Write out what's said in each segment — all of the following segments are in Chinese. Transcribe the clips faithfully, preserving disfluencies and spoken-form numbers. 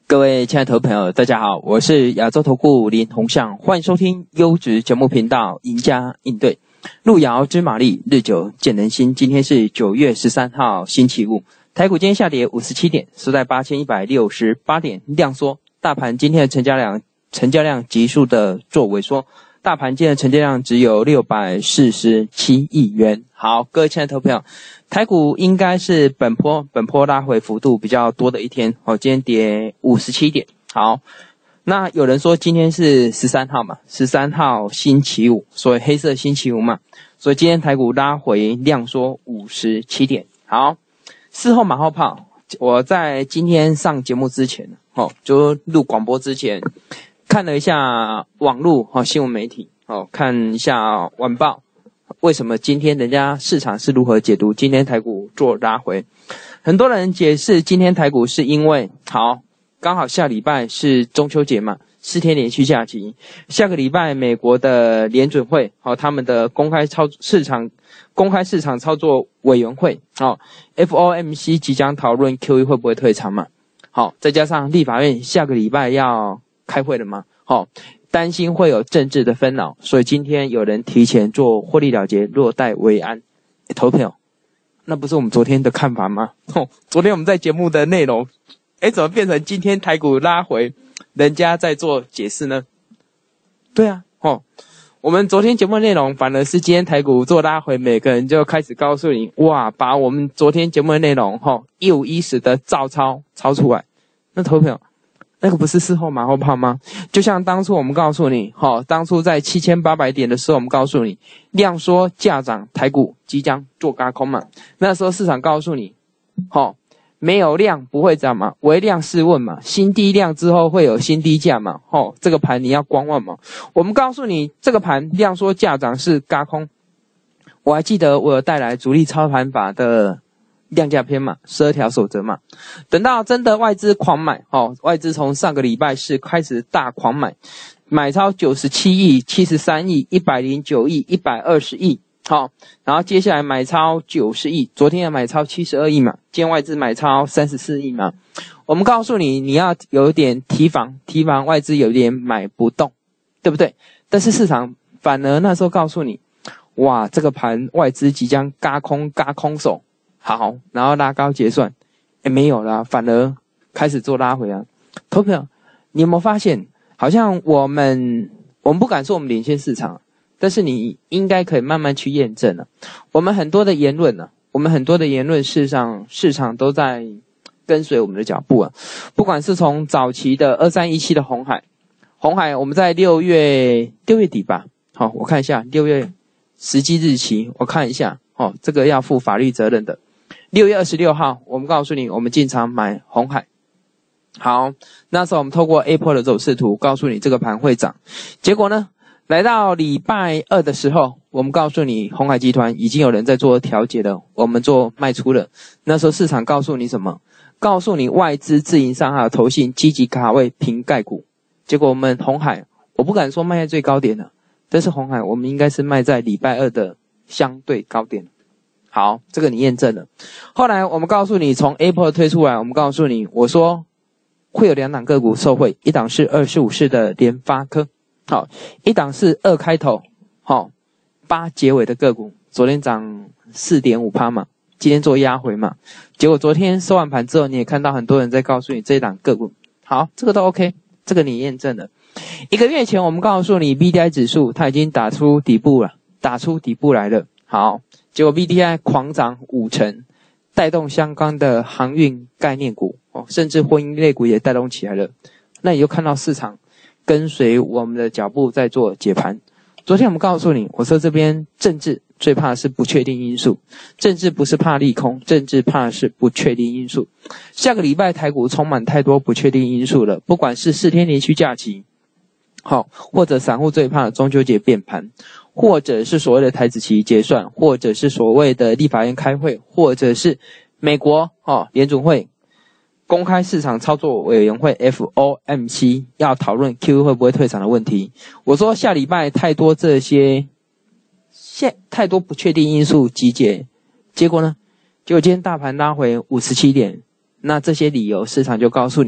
各位亲爱的投资朋友，大家好，我是亚洲投顾林鸿象，欢迎收听优质节目频道赢家应对。路遥知马力，日久见人心。今天是九月十三号星期五，台股今天下跌五十七点，收在八千一百六十八点，量缩。大盘今天的成交量成交量急速的做萎缩，大盘今天的成交量只有六百四十七亿元。好，各位亲爱的投资朋友，台股应该是本波本波拉回幅度比较多的一天，哦，今天跌五十七点。好，那有人说今天是十三号嘛，十三号星期五，所以黑色星期五嘛，所以今天台股拉回量缩五十七点。好，事后马后炮，我在今天上节目之前，哦，就录广播之前，看了一下网络哦新闻媒体，哦，看一下晚报。为什么今天人家市场是如何解读今天台股做拉回？很多人解释今天台股是因为好，刚好下礼拜是中秋节嘛，四天连续假期，下个礼拜美国的联准会好，他们的公开操市场公开市场操作委员会好 F O M C 即将讨论 Q E 会不会退场嘛，好，再加上立法院下个礼拜要开会了嘛，好，担心会有政治的纷扰，所以今天有人提前做获利了结，落袋为安。诶投资朋友，那不是我们昨天的看法吗？哦，昨天我们在节目的内容，诶怎么变成今天台股拉回，人家在做解释呢？对啊，哦，我们昨天节目的内容反而是今天台股做拉回，每个人就开始告诉你，哇，把我们昨天节目的内容，哦，一五一十的照抄抄出来。那投资朋友，那个不是事后马后炮吗？就像当初我们告诉你，齁，当初在七千八百点的时候，我们告诉你，量缩价涨，台股即将做軋空嘛。那时候市场告诉你，齁，没有量不会涨嘛，唯量是问嘛，新低量之后会有新低价嘛，齁，这个盘你要观望嘛。我们告诉你，这个盘量缩价涨是軋空。我还记得我有带来主力操盘法的量价篇嘛，十二条守则嘛。等到真的外资狂买，哦，外资从上个礼拜四开始大狂买，买超九十七亿、七十三亿、一百零九亿、一百二十亿，好，哦，然后接下来买超九十亿，昨天也买超七十二亿嘛，今天外资买超三十四亿嘛。我们告诉你，你要有点提防，提防外资有点买不动，对不对？但是市场反而那时候告诉你，哇，这个盘外资即将軋空軋空手。好，然后拉高结算，诶没有啦，反而开始做拉回啊。投资朋友，你有没有发现，好像我们我们不敢说我们领先市场，但是你应该可以慢慢去验证了。我们很多的言论呢，我们很多的言论，事实上市场都在跟随我们的脚步啊。不管是从早期的二三一七的鸿海，鸿海我们在六月六月底吧，好，我看一下六月实际日期，我看一下，哦，这个要负法律责任的。六月二十六号，我们告诉你，我们进场买鸿海。好，那时候我们透过 A 波的走势图告诉你这个盘会涨。结果呢，来到礼拜二的时候，我们告诉你鸿海集团已经有人在做调节了，我们做卖出了。那时候市场告诉你什么？告诉你外资自营商还有投信积极卡位平概股。结果我们鸿海，我不敢说卖在最高点了，但是鸿海我们应该是卖在礼拜二的相对高点。好，这个你验证了。后来我们告诉你，从 Apple 推出来，我们告诉你，我说会有两档个股受惠，一档是二四五四的联发科，好，一档是二开头，好，八结尾的个股，昨天涨 四点五趴 嘛，今天做压回嘛，结果昨天收完盘之后，你也看到很多人在告诉你这一档个股，好，这个都 OK， 这个你验证了。一个月前我们告诉你 B D I 指数它已经打出底部了，打出底部来了，好。结果 B D I 狂涨五成，带动相关的航运概念股，哦，甚至婚姻类股也带动起来了。那你就看到市场跟随我们的脚步在做解盘。昨天我们告诉你，我说这边政治最怕的是不确定因素，政治不是怕利空，政治怕的是不确定因素。下个礼拜台股充满太多不确定因素了，不管是四天连续假期，好，或者散户最怕的中秋节变盘。或者是所谓的台指期结算，或者是所谓的立法院开会，或者是美国哦联准会公开市场操作委员会 F O M C 要讨论 Q E 会不会退场的问题。我说下礼拜太多这些现太多不确定因素集结，结果呢，结果今天大盘拉回五十七点，那这些理由市场就告诉你，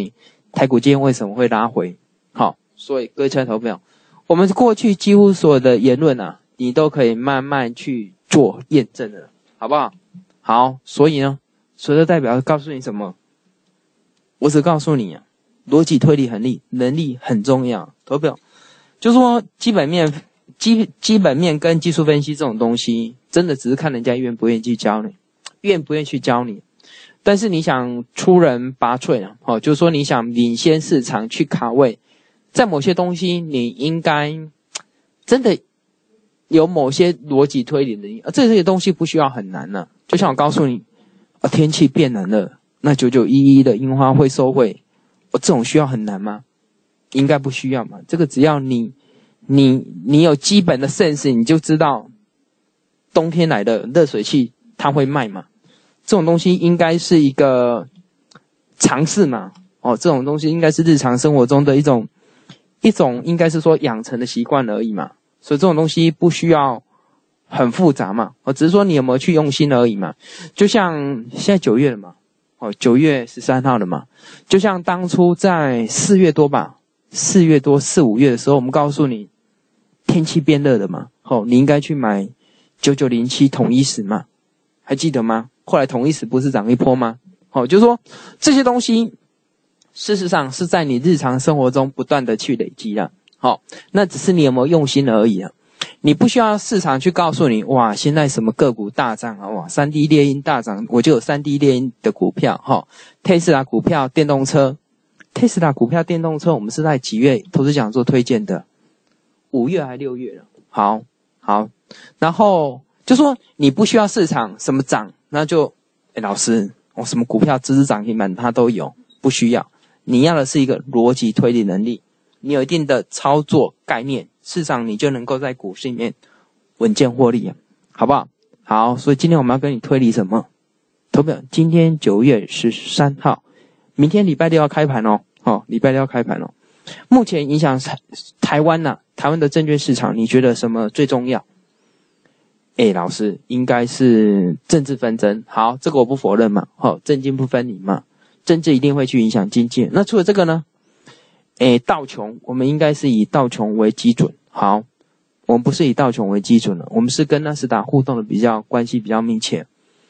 台股今天为什么会拉回？好，所以各位亲爱的投票，我们过去几乎所有的言论啊，你都可以慢慢去做验证的，好不好？好，所以呢，所以这代表告诉你什么？我只告诉你啊，逻辑推理能力能力很重要，投票就是说基本面基基本面跟技术分析这种东西，真的只是看人家愿不愿意去教你，愿不愿意去教你。但是你想出人拔萃啊，哦，就是说你想领先市场去卡位，在某些东西你应该真的有某些逻辑推理能力，而这些东西不需要很难呢、啊。就像我告诉你，啊，天气变冷了，那九九一一的樱花会收会，哦，这种需要很难吗？应该不需要嘛。这个只要你你你有基本的 sense， 你就知道冬天来的热水器它会卖嘛。这种东西应该是一个常识嘛，哦，这种东西应该是日常生活中的一种一种应该是说养成的习惯而已嘛，所以这种东西不需要很复杂嘛，哦，只是说你有没有去用心而已嘛。就像现在九月了嘛，哦，九月十三号了嘛，就像当初在四月多吧，四月多四五月的时候，我们告诉你天气变热了嘛，哦，你应该去买九九零七统一石嘛，还记得吗？后来统一石不是涨一波吗？好、哦，就是说这些东西事实上是在你日常生活中不断的去累积的。好、哦，那只是你有没有用心而已啊。你不需要市场去告诉你，哇，现在什么个股大涨啊，哇 ，三 D 猎鹰大涨，我就有 三 D 猎鹰的股票哈。特斯拉股票电动车，特斯拉股票电动车，我们是在几月投资讲座推荐的？五月还六月了。好，好，然后就说你不需要市场什么涨。那就，哎，老师，我什么股票只是涨停板它都有，不需要。你要的是一个逻辑推理能力，你有一定的操作概念，市场你就能够在股市里面稳健获利，好不好？好，所以今天我们要跟你推理什么？投票，今天九月十三号，明天礼拜六要开盘哦，哦，礼拜六要开盘哦。目前影响台湾呐、啊，台湾的证券市场，你觉得什么最重要？哎，老师，应该是政治纷争。好，这个我不否认嘛。好、哦，政经不分离嘛，政治一定会去影响经济。那除了这个呢？哎，道琼，我们应该是以道琼为基准。好，我们不是以道琼为基准了，我们是跟纳斯达互动的比较关系比较密切。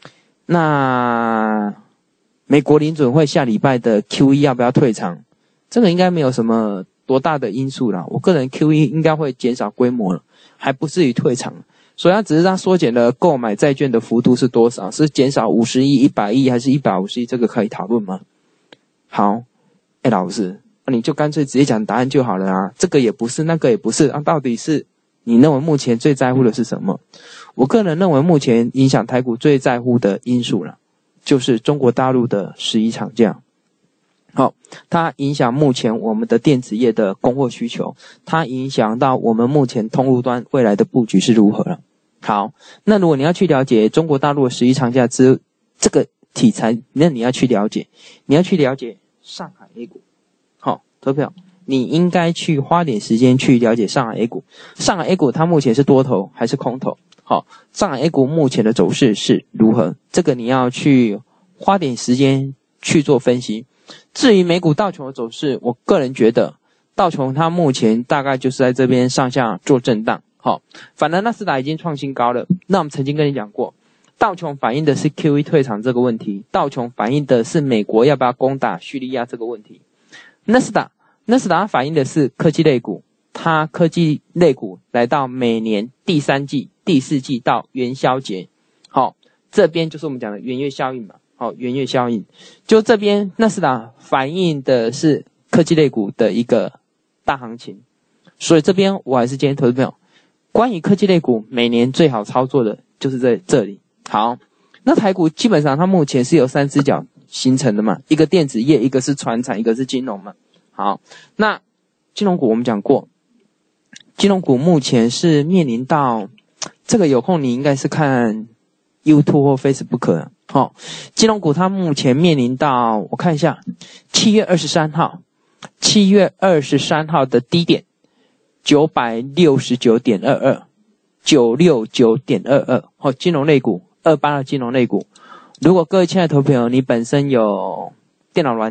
那美国联准会下礼拜的 Q E 要不要退场？这个应该没有什么多大的因素啦。我个人 Q E 应该会减少规模了，还不至于退场。所以它只是它缩减了购买债券的幅度是多少？是减少五十亿、一百亿还是一百五十亿？这个可以讨论吗？好，哎，老师，那你就干脆直接讲答案就好了啊。这个也不是，那个也不是，啊，到底是你认为目前最在乎的是什么？我个人认为目前影响台股最在乎的因素了，就是中国大陆的十一长假。好，它影响目前我们的电子业的供货需求，它影响到我们目前通路端未来的布局是如何了。好，那如果你要去了解中国大陆的十一长假之这个题材，那你要去了解，你要去了解上海 A 股。好，投票，你应该去花点时间去了解上海 A 股。上海 A 股它目前是多头还是空头？好，上海 A 股目前的走势是如何？这个你要去花点时间去做分析。至于美股道琼的走势，我个人觉得道琼它目前大概就是在这边上下做震荡。好，反而纳斯达已经创新高了。那我们曾经跟你讲过，道琼反映的是 Q E 退场这个问题，道琼反映的是美国要不要攻打叙利亚这个问题。纳斯达纳斯达反映的是科技类股，它科技类股来到每年第三季、第四季到元宵节。好，这边就是我们讲的元月效应嘛。好，元月效应，就这边纳斯达反映的是科技类股的一个大行情，所以这边我还是建议投资朋友，关于科技类股每年最好操作的就是在这里。好，那台股基本上它目前是有三只脚形成的嘛，一个电子业，一个是传产，一个是金融嘛。好，那金融股我们讲过，金融股目前是面临到这个，有空你应该是看 YouTube 或 Facebook 的。好、哦，金融股它目前面临到，我看一下，七月二十三号，七月二十三号的低点九百六十九点二二，九百六十九点二二。好，金融类股，二八的金融类股。如果各位亲爱的投资朋友，你本身有电脑软体，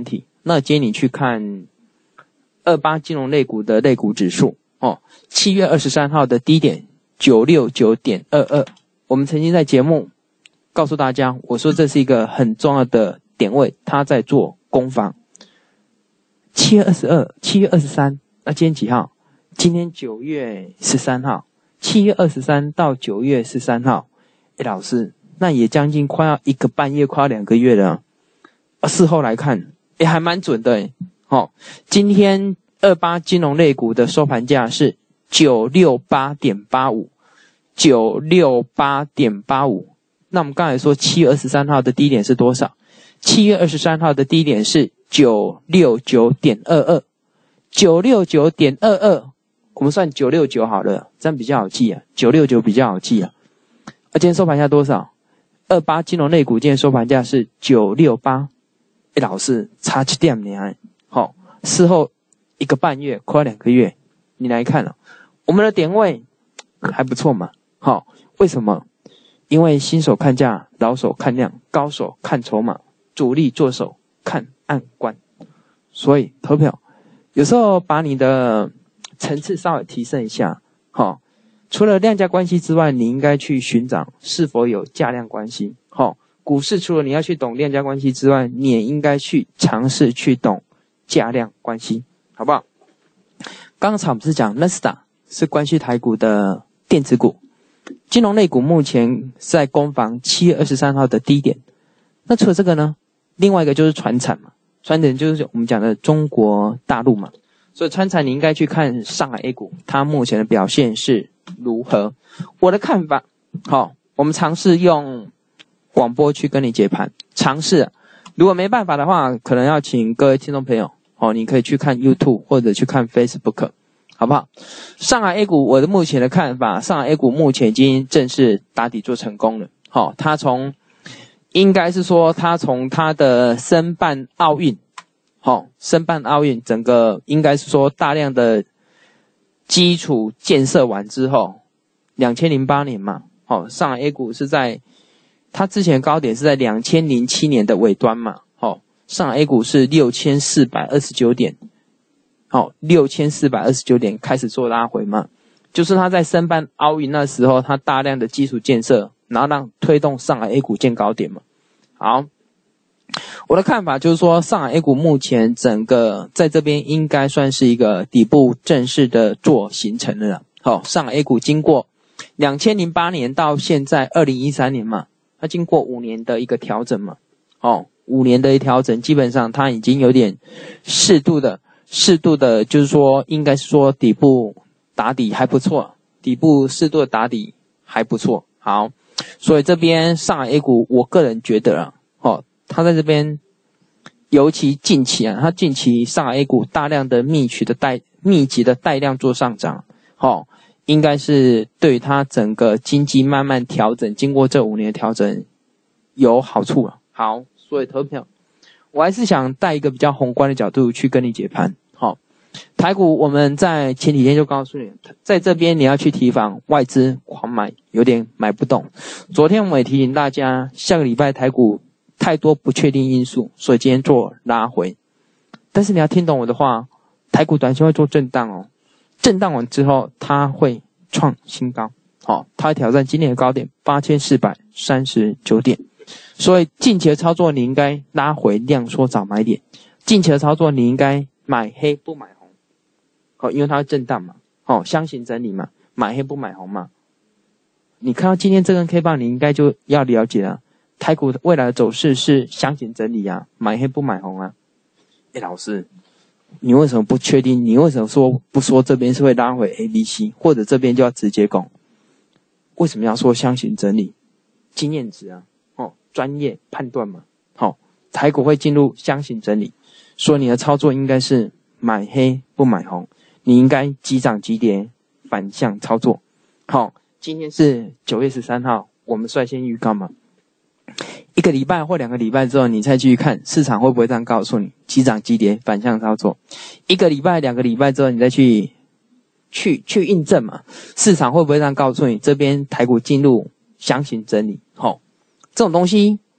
那今天你去看二八金融类股的类股指数哦，七月二十三号的低点 九六九点二二， 我们曾经在节目告诉大家，我说这是一个很重要的点位，它在做攻防。七月二十二，七月二十三，那今天几号？今天九月十三号，七月二十三到九月十三号，诶老师，那也将近快要一个半月，快要两个月了。啊，事后来看，诶还蛮准的诶。哦，今天二八金融类股的收盘价是 九六八点八五， 九六八点八五。那我们刚才说七月二十三号的低点是多少？七月二十三号的低点是 九六九点二二， 九六九点二二， 我们算九六九好了，这样比较好记啊，九六九比较好记啊。啊，今天收盘价多少？二八金融类股今天收盘价是九六八，诶老师差一点而已。好，事后一个半月，快两个月，你来看了、啊，我们的点位还不错嘛。好，为什么？因为新手看价，老手看量，高手看筹码，主力做手看暗关。所以投票有时候把你的层次稍微提升一下。好，除了量价关系之外，你应该去寻找是否有价量关系。好，股市除了你要去懂量价关系之外，你也应该去尝试去懂价量关系，好不好？刚才我们是讲 Nasdaq 是关系台股的电子股，金融类股目前在攻防七月二十三号的低点。那除了这个呢，另外一个就是传产嘛，传产就是我们讲的中国大陆嘛，所以传产你应该去看上海 A 股，它目前的表现是如何。我的看法，好，我们尝试用广播去跟你解盘，尝试、啊，如果没办法的话，可能要请各位听众朋友，哦，你可以去看 YouTube 或者去看 Facebook。好不好？上海 A 股，我的目前的看法，上海 A 股目前已经正式打底做成功了。好、哦，它从应该是说，它从它的申办奥运，好、哦，申办奥运，整个应该是说大量的基础建设完之后，二零零八年嘛，好、哦，上海 A 股是在它之前高点是在二零零七年的尾端嘛，好、哦，上海 A 股是六千四百二十九点。好，六千四百二十九点开始做拉回嘛，就是他在申办奥运那时候，他大量的基础建设，然后让推动上海 A 股见高点嘛。好，我的看法就是说，上海 A 股目前整个在这边应该算是一个底部正式的做形成了啦。好，上海 A 股经过二零零八年到现在二零一三年嘛，它经过五年的一个调整嘛，哦，五年的一调整，基本上它已经有点适度的。适度的，就是说，应该是说底部打底还不错，底部适度的打底还不错。好，所以这边上海 A 股，我个人觉得啊，哦，它在这边，尤其近期啊，它近期上海 A 股大量的密集的带密集的带量做上涨，哦，应该是对它整个经济慢慢调整，经过这五年的调整有好处了。好，所以投票，我还是想带一个比较宏观的角度去跟你解盘。好，台股我们在前几天就告诉你，在这边你要去提防外资狂买，有点买不动。昨天我们也提醒大家，下个礼拜台股太多不确定因素，所以今天做拉回。但是你要听懂我的话，台股短线会做震荡哦，震荡完之后它会创新高，好，它会挑战今年的高点八千四百三十九点。所以近期的操作你应该拉回量缩找买点，近期的操作你应该买黑不买红，哦，因为它会震荡嘛，哦，箱型整理嘛，买黑不买红嘛。你看到今天这根 K 棒，你应该就要了解了，台股未来的走势是箱型整理啊，买黑不买红啊。诶，老师，你为什么不确定？你为什么说不说这边是会拉回 A、B、C， 或者这边就要直接攻？为什么要说箱型整理？经验值啊，哦，专业判断嘛，好、哦，台股会进入箱型整理。所以你的操作应该是买黑不买红，你应该急涨急跌反向操作。好，今天是九月十三号，我们率先预告嘛，一个礼拜或两个礼拜之后，你再继续看市场会不会这样告诉你，急涨急跌反向操作。一个礼拜两个礼拜之后，你再去去去印证嘛，市场会不会这样告诉你，这边台股进入箱型整理。好，这种东西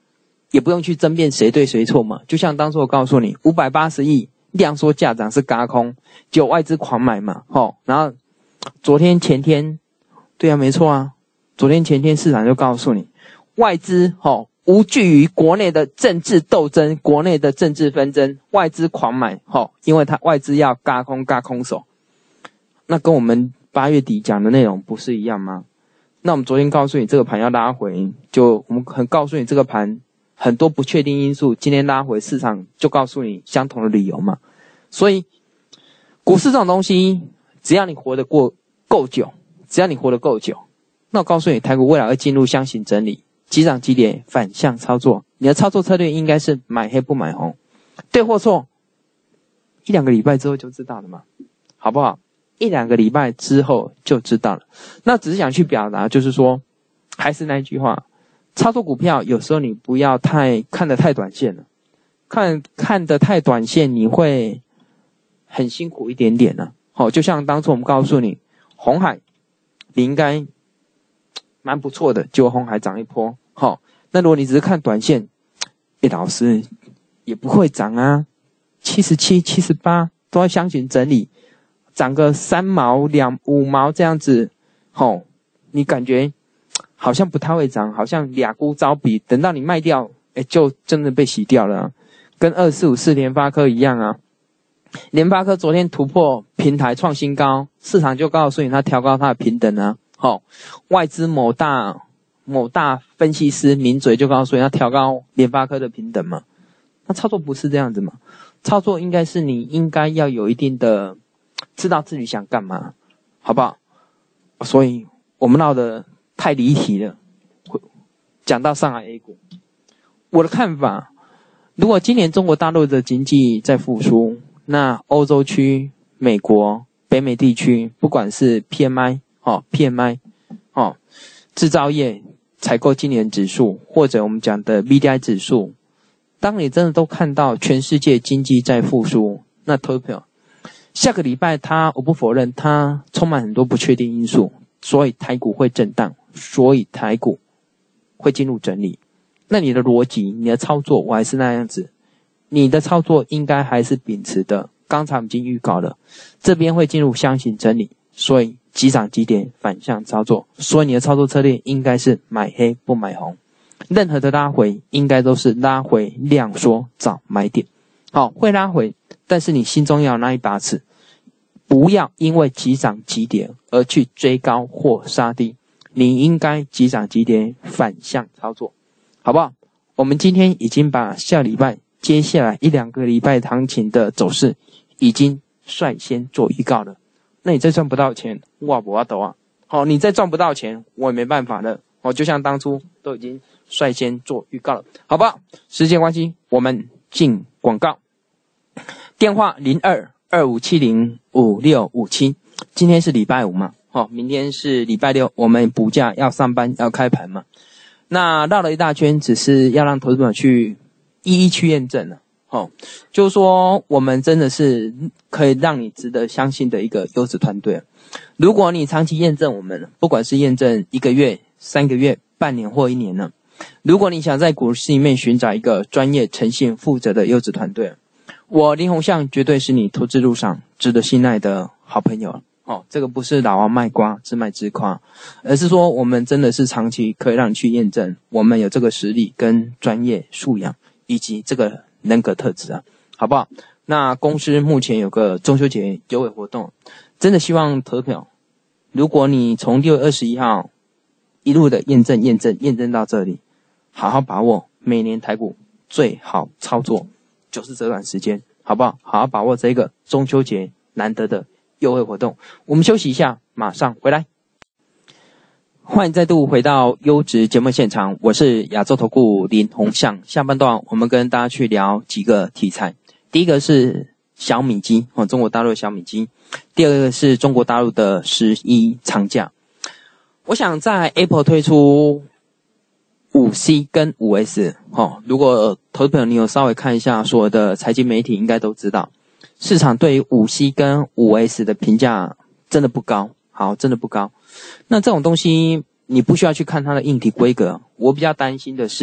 也不用去争辩谁对谁错嘛。就像当初我告诉你，五百八十亿量缩价涨是轧空，就外资狂买嘛，吼，然后昨天前天，对啊，没错啊，昨天前天市场就告诉你，外资吼无惧于国内的政治斗争，国内的政治纷争，外资狂买，吼，因为它外资要轧空轧空手，那跟我们八月底讲的内容不是一样吗？那我们昨天告诉你这个盘要拉回，就我们很告诉你这个盘很多不确定因素，今天拉回市场就告诉你相同的理由嘛。所以股市这种东西，只要你活得过够久，只要你活得够久，那我告诉你，台股未来会进入箱型整理，急涨急跌，反向操作。你的操作策略应该是买黑不买红，对或错，一两个礼拜之后就知道了嘛，好不好？一两个礼拜之后就知道了。那只是想去表达，就是说，还是那句话，操作股票有时候你不要太看得太短线了，看看得太短线，你会很辛苦一点点呢、啊。好、哦，就像当初我们告诉你，鸿海你应该蛮不错的，结果鸿海涨一波。好、哦，那如果你只是看短线，诶，老师也不会涨啊，七十七、七十八都要箱型整理。涨个三毛两五毛这样子，吼、哦，你感觉好像不太会涨，好像俩股招比，等到你卖掉，哎，就真的被洗掉了、啊，跟二四五四联发科一样啊。联发科昨天突破平台创新高，市场就告诉你它调高它的平等啊，吼、哦，外资某大某大分析师名嘴就告诉你它调高联发科的平等嘛。那操作不是这样子嘛？操作应该是你应该要有一定的。知道自己想干嘛，好不好？所以我们闹得太离题了。讲到上海 A 股，我的看法，如果今年中国大陆的经济在复苏，那欧洲区、美国、北美地区，不管是 P M I 哦 P M I 哦制造业采购经理指数，或者我们讲的 B D I 指数，当你真的都看到全世界经济在复苏，那投票。下个礼拜它，我不否认它充满很多不确定因素，所以台股会震荡，所以台股会进入整理。那你的逻辑，你的操作，我还是那样子，你的操作应该还是秉持的，刚才我们已经预告了，这边会进入箱型整理，所以急涨急跌反向操作，所以你的操作策略应该是买黑不买红，任何的拉回应该都是拉回量缩找买点。好，会拉回，但是你心中要有那一把尺，不要因为急涨急跌而去追高或杀低，你应该急涨急跌反向操作，好不好？我们今天已经把下礼拜接下来一两个礼拜行情的走势已经率先做预告了。那你再赚不到钱，哇不要抖啊！好，你再赚不到钱，我也没办法了。哦，就像当初都已经率先做预告了，好不好？时间关系，我们进广告。电话零二二五七零五六五七，今天是礼拜五嘛，哦，明天是礼拜六，我们补假要上班要开盘嘛。那绕了一大圈，只是要让投资者去一一去验证了，哦，就是说我们真的是可以让你值得相信的一个优质团队。如果你长期验证我们，不管是验证一个月、三个月、半年或一年呢，如果你想在股市里面寻找一个专业、诚信、负责的优质团队，我林鸿相绝对是你投资路上值得信赖的好朋友哦。这个不是老王卖瓜自卖自夸，而是说我们真的是长期可以让你去验证，我们有这个实力跟专业素养以及这个人格特质啊，好不好？那公司目前有个中秋节优惠活动，真的希望投票，如果你从六月二十一号一路的验证验证验证到这里，好好把握每年台股最好操作就是这段时间，好不好？好好把握这个中秋节难得的优惠活动。我们休息一下，马上回来。欢迎再度回到优质节目现场，我是亚洲投顾林鸿相。下半段我们跟大家去聊几个题材，第一个是小米机，哦，中国大陆的小米机；第二个是中国大陆的十一长假。我想在 Apple 推出五 C 跟五 S， 哦，如果投资朋友你有稍微看一下所有的财经媒体，应该都知道，市场对于五 C 跟五 S 的评价真的不高，好，真的不高。那这种东西你不需要去看它的硬体规格，我比较担心的是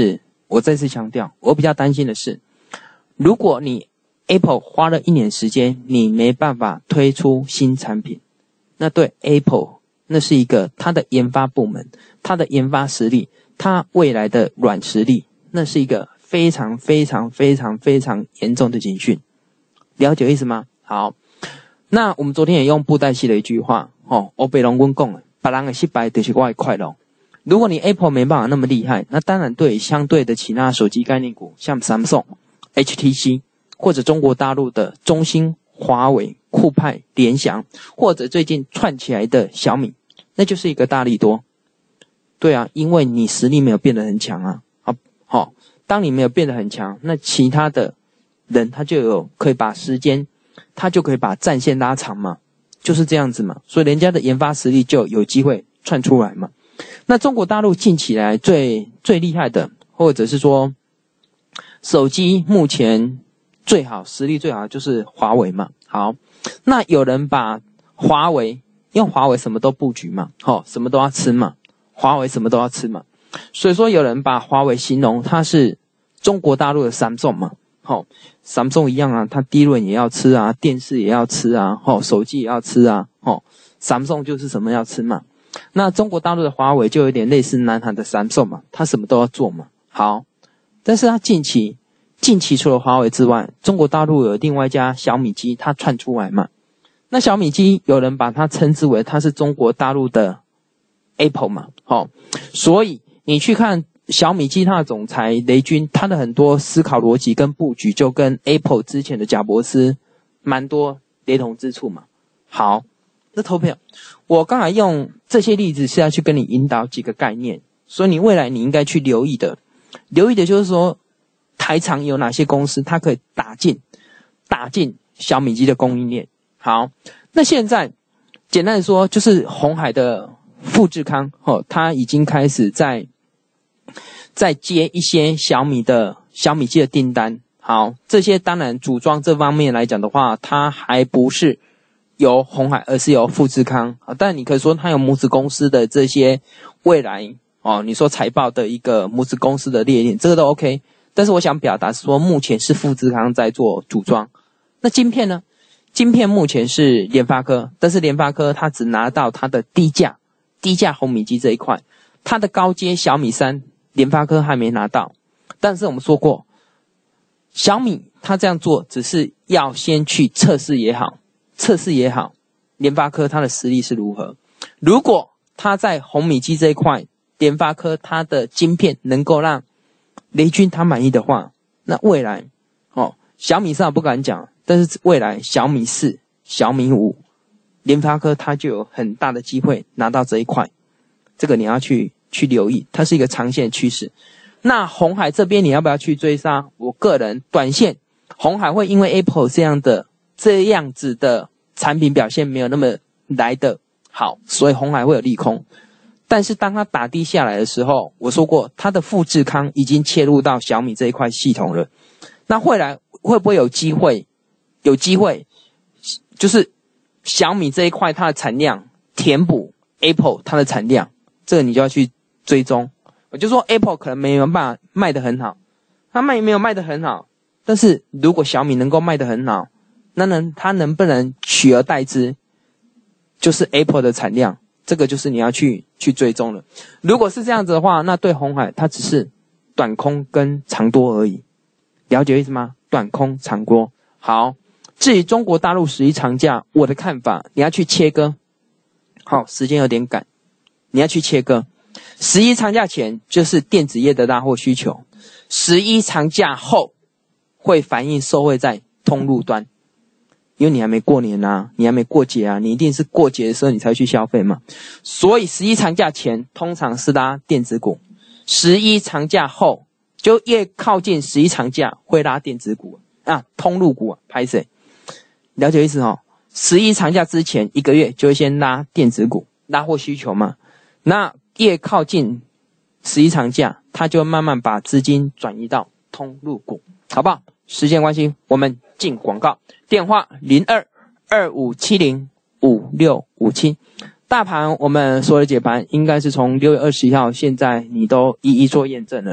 我再次强调，我比较担心的是，如果你 Apple 花了一年时间，你没办法推出新产品，那对 Apple 那是一个它的研发部门，它的研发实力，它未来的软实力，那是一个非常非常非常非常严重的警讯。了解意思吗？好，那我们昨天也用布袋戏的一句话，哦，我被龙棍讲了，别人的失败就是我的快乐。如果你 Apple 没办法那么厉害，那当然对相对的其他手机概念股，像 Samsung、H T C 或者中国大陆的中兴、华为、酷派、联想，或者最近串起来的小米，那就是一个大利多。对啊，因为你实力没有变得很强啊。好，好，当你没有变得很强，那其他的人他就有可以把时间，他就可以把战线拉长嘛，就是这样子嘛。所以人家的研发实力就有机会窜出来嘛。那中国大陆近期来最最厉害的，或者是说手机目前最好实力最好就是华为嘛。好，那有人把华为，因为华为什么都布局嘛，齁，什么都要吃嘛，华为什么都要吃嘛，所以说有人把华为形容它是中国大陆的 Samsung 嘛，齁 ，Samsung 一样啊，它低润也要吃啊，电视也要吃啊，齁，手机也要吃啊，齁 ，Samsung 就是什么要吃嘛。那中国大陆的华为就有点类似南韩的 Samsung 嘛，它什么都要做嘛。好，但是它近期近期除了华为之外，中国大陆有另外一家小米机，它窜出来嘛。那小米机有人把它称之为它是中国大陆的 Apple 嘛，好、哦，所以你去看小米机它的总裁雷军，他的很多思考逻辑跟布局就跟 Apple 之前的贾伯斯蛮多雷同之处嘛。好，那投票，我刚才用这些例子是要去跟你引导几个概念，所以你未来你应该去留意的，留意的就是说台厂有哪些公司它可以打进打进小米机的供应链。好，那现在简单的说就是鸿海的富士康哦，它已经开始在在接一些小米的小米机的订单。好，这些当然组装这方面来讲的话，它还不是由鸿海，而是由富士康。但你可以说它有母子公司的这些未来哦，你说财报的一个母子公司的列印，这个都 OK。但是我想表达是说，目前是富士康在做组装。那晶片呢？晶片目前是联发科，但是联发科它只拿到它的低价低价红米机这一块，它的高阶小米三，联发科还没拿到。但是我们说过，小米它这样做只是要先去测试也好，测试也好，联发科它的实力是如何。如果它在红米机这一块，联发科它的晶片能够让雷军他满意的话，那未来哦，小米三不敢讲，但是未来小米四、小米五，联发科它就有很大的机会拿到这一块，这个你要去去留意，它是一个长线趋势。那鸿海这边你要不要去追杀？我个人短线，鸿海会因为 Apple 这样的这样子的产品表现没有那么来的好，所以鸿海会有利空。但是当它打低下来的时候，我说过它的富士康已经切入到小米这一块系统了。那未来会不会有机会？有机会，就是小米这一块它的产量填补 Apple 它的产量，这个你就要去追踪。我就说 Apple 可能没有办法卖得很好，它卖没有卖得很好，但是如果小米能够卖得很好，那能它能不能取而代之，就是 Apple 的产量。这个就是你要去去追踪了。如果是这样子的话，那对鸿海它只是短空跟长多而已，了解意思吗？短空长多。好，至于中国大陆十一长假，我的看法你要去切割。好，时间有点赶，你要去切割。十一长假前就是电子业的拉货需求，十一长假后会反映受惠在通路端。因为你还没过年啊，你还没过节啊，你一定是过节的时候你才去消费嘛。所以十一长假前通常是拉电子股，十一长假后就越靠近十一长假会拉电子股啊，通路股啊，拍谁？了解意思哦？十一长假之前一个月就会先拉电子股，拉货需求嘛。那越靠近十一长假，它就慢慢把资金转移到通路股，好不好？时间关系，我们进广告。电话零二二五七零五六五七。大盘我们所有的解盘应该是从六月二十一号，现在你都一一做验证了了。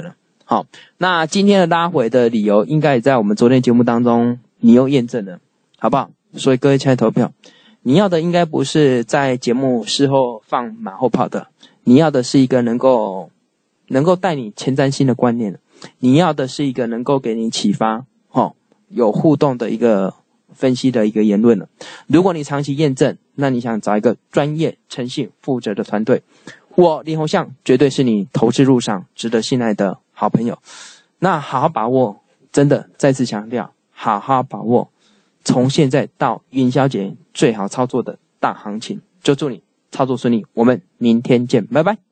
好，那今天的拉回的理由，应该也在我们昨天节目当中，你又验证了，好不好？所以各位亲爱的投票，你要的应该不是在节目事后放马后炮的，你要的是一个能够能够带你前瞻性的观念，你要的是一个能够给你启发，哦，有互动的一个分析的一个言论了。如果你长期验证，那你想找一个专业、诚信、负责的团队，我林鸿相绝对是你投资路上值得信赖的好朋友。那好好把握，真的再次强调，好好把握从现在到元宵节最好操作的大行情。就祝你操作顺利，我们明天见，拜拜。